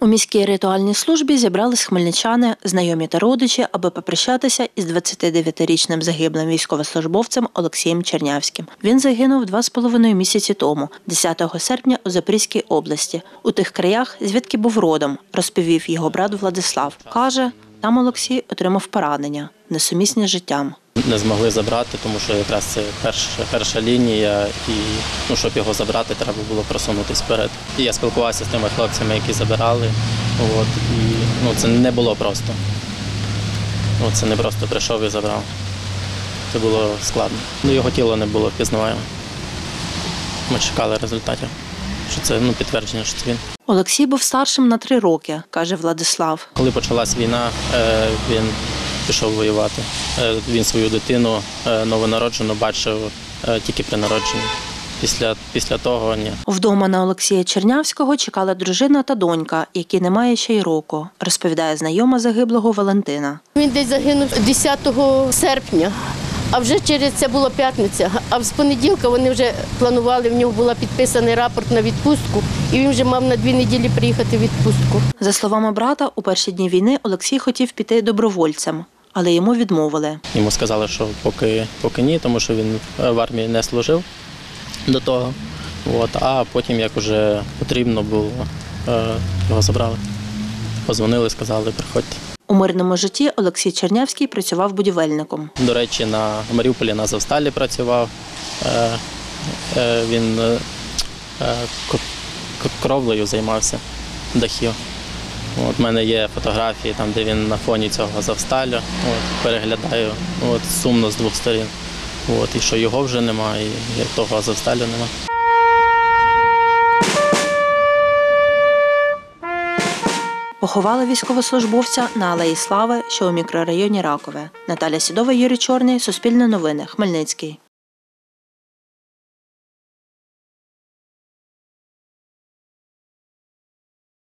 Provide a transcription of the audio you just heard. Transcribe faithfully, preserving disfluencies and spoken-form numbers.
У міській ритуальній службі зібрались хмельничани, знайомі та родичі, аби попрощатися із двадцятидевятирічним загиблим військовослужбовцем Олексієм Чернявським. Він загинув два з половиною місяці тому, десятого серпня у Запорізькій області, у тих краях, звідки був родом, розповів його брат Владислав. Каже, там Олексій отримав поранення, несумісні з життям. Не змогли забрати, тому що якраз це перша, перша лінія, і ну, щоб його забрати, треба було просунутися вперед. І я спілкувався з тими хлопцями, які забирали, от, і ну, це не було просто. Ну, це не просто прийшов і забрав. Це було складно. Ну, його тіло не було впізнаваємо. Ми чекали результатів, що це ну, підтвердження, що це він. Олексій був старшим на три роки, каже Владислав. Коли почалась війна, він пішов воювати. Він свою дитину новонароджену бачив тільки при народженні. Після, після того – ні. Вдома на Олексія Чернявського чекала дружина та донька, якій немає ще й року, розповідає знайома загиблого Валентина. Він десь загинув десятого серпня, а вже через це була п'ятниця. А з понеділка вони вже планували, в нього був підписаний рапорт на відпустку, і він вже мав на дві неділі приїхати в відпустку. За словами брата, у перші дні війни Олексій хотів піти добровольцем, але йому відмовили. Йому сказали, що поки, поки ні, тому що він в армії не служив до того. От, а потім, як вже потрібно було, його забрали. Позвонили, сказали, приходьте. У мирному житті Олексій Чернявський працював будівельником. До речі, на Маріуполі на Азовсталі працював. Він кровлею займався, дахів. От, в мене є фотографії, там, де він на фоні цього Азовсталю. От, переглядаю, от, сумно з двох сторін. От, і що його вже немає, і того Азовсталю немає. Поховали військовослужбовця на Алеї Слави, що у мікрорайоні Ракове. Наталя Сідова, Юрій Чорний, Суспільне новини, Хмельницький.